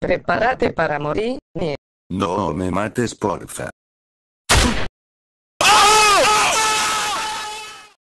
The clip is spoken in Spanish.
Prepárate para morir, Nie. No me mates, porfa.